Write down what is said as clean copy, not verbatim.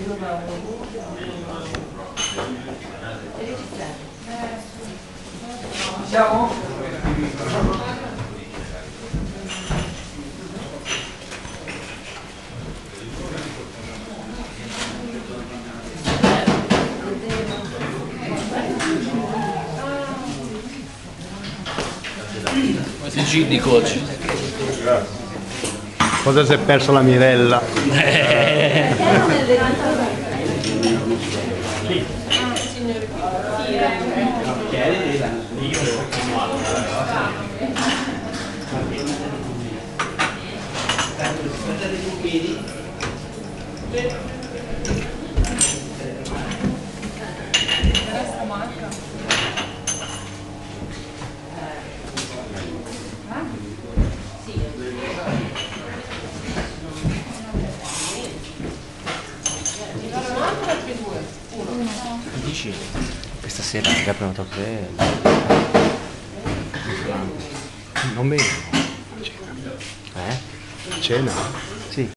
Siamo? Questi G di coach. Cosa si è perso la Mirella? Dici? Questa sera che aprono troppe. Non bevo. Eh? Cena? Sì.